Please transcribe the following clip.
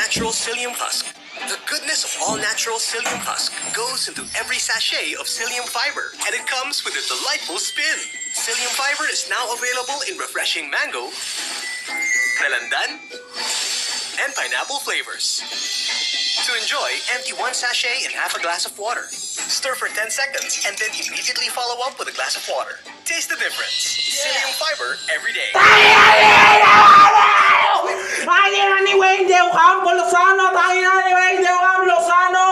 all-natural psyllium husk. The goodness of all-natural psyllium husk goes into every sachet of psyllium fiber, and it comes with a delightful spin. Psyllium fiber is now available in refreshing mango, melandan, and pineapple flavors. To enjoy, empty one sachet in half a glass of water. Stir for 10 seconds and then immediately follow up with a glass of water. Taste the difference. Psyllium fiber every day. Lozano!